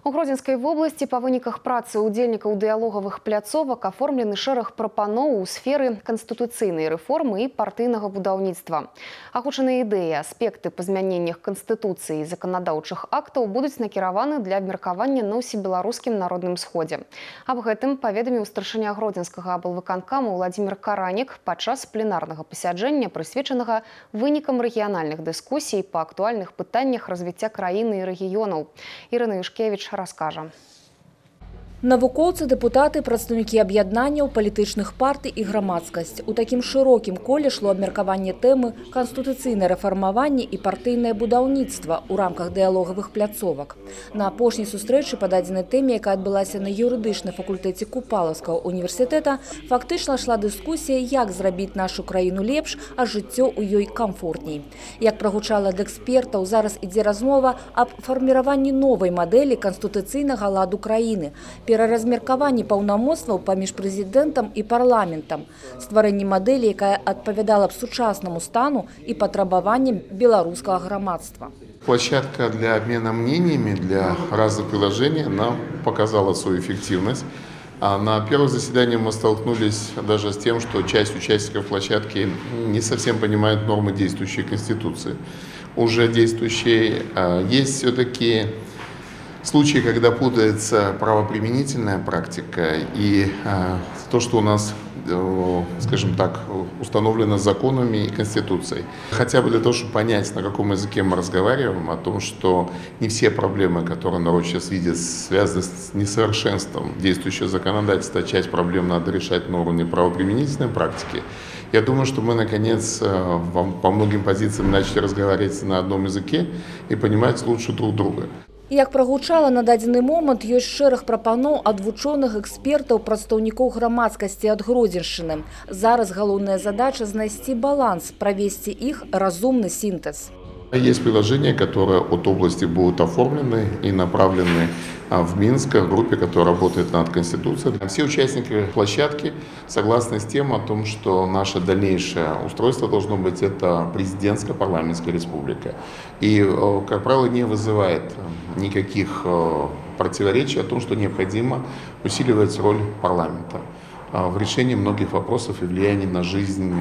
У Гродзенскай вобласці па выніках працы ўдзельнікаў дыялогавых пляцовак аформлены шэраг прапаноў у сферы канстытуцыйнай рэформы і партыйнага будаўніцтва. Агучаныя ідэі, аспекты па змяненнях канстытуцыі і заканадаўчых актаў будуць накіраваны для абмеркавання на ўсебеларускім народным сходзе. Аб гэтым паведаміў старшыня Гродзенскага аблвыканкама Владимир Каранік падчас пленарнага пасяджэння, прысвечанага вынікам рэгіянальных дыскусій па актуальных пытаннях развіцця краіны і рэгіёнаў. Ірына Юшкевіч раскажа. Навукоўцы, дэпутаты, прадстаўнікі аб'яднанняў, палітычных партый і грамадскасць. У такім шырокім коле шло абмеркаванне тэмы канстытуцыйнае рэфармаванне і партыйнае будаўніцтва ў рамках дыялогавых пляцовак. На апошняй сустрэчы па дадзенай тэме, якая адбылася на юрыдычным факультэце Купалаўскага універсітэта, фактычна шла дыскусія, як зрабіць нашу краіну лепш, а жыццё ў ёй камфортней. Як прагучала ад экспертаў, зараз ідзе размова аб фарміраванні новай мадэлі канстытуцыйнага ладу краіны, пераразмеркаванні паўнамоцтваў паміж прэзідэнтам і парламентам, стварэнні мадэлі, якая адпавядала б сучаснаму стану і патрабаванням беларускага грамадства. Площадка для обмена мнениями, для разных приложений, она показала свою эффективность. А на первом заседании мы столкнулись даже с тем, что часть участников площадки не совсем понимают нормы действующей Конституции. Уже действующей есть все-таки случаи, когда путается правоприменительная практика и то, что у нас, скажем так, установлено законами и Конституцией. Хотя бы для того, чтобы понять, на каком языке мы разговариваем, о том, что не все проблемы, которые народ сейчас видит, связаны с несовершенством действующего законодательства, часть проблем надо решать на уровне правоприменительной практики. Я думаю, что мы, наконец, по многим позициям начали разговаривать на одном языке и понимать лучше друг друга. Як прагучала, на дадзены момант ёсць шэраг прапаноў ад вучоных, экспертаў, прадстаўнікоў грамадскасці ад Гродзеншчыны. Зараз галоўная задача знайсці баланс, правесці іх разумны сінтэз. Есть приложения, которые от области будут оформлены и направлены в Минск, в группе, которая работает над Конституцией. Все участники площадки согласны с тем, о том, что наше дальнейшее устройство должно быть это президентская парламентская республика. И, как правило, не вызывает никаких противоречий о том, что необходимо усиливать роль парламента в решении многих вопросов и влиянии на жизнь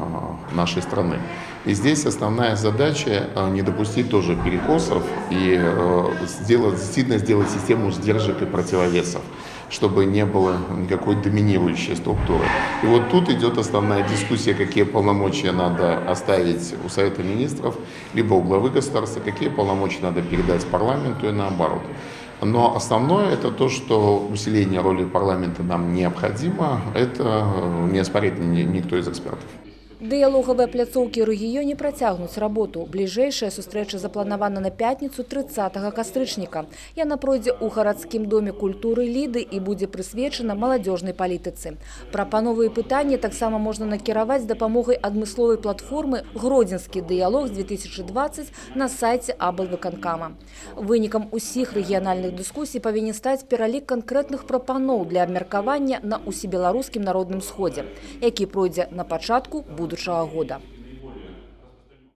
нашей страны. И здесь основная задача не допустить тоже перекосов и действительно сделать систему сдержек и противовесов, чтобы не было никакой доминирующей структуры. И вот тут идет основная дискуссия, какие полномочия надо оставить у Совета Министров, либо у главы государства, какие полномочия надо передать парламенту и наоборот. Но основное это то, что усиление роли парламента нам необходимо, это не оспорит никто из экспертов. Дыялогавыя пляцоўкі ў рэгіёне працягнуць работу. Бліжэйшая сустрэча запланавана на пятніцу 30 кастрычніка. Яна пройдзе ў гарадскім доме культуры Ліды і будзе прысвечана маладзёжнай палітыцы. Прапановы і пытанні таксама можна накіраваць з дапамогай адмысловай платформы «Гродзенскі дыялог 2020» на сайце аблвыканкама. Вынікам усіх рэгіянальных дыскусій павінен стаць пералік канкрэтных прапаноў для абмеркавання на ўсебеларускім народным сходзе, які пройдзе на пачатку будучага года.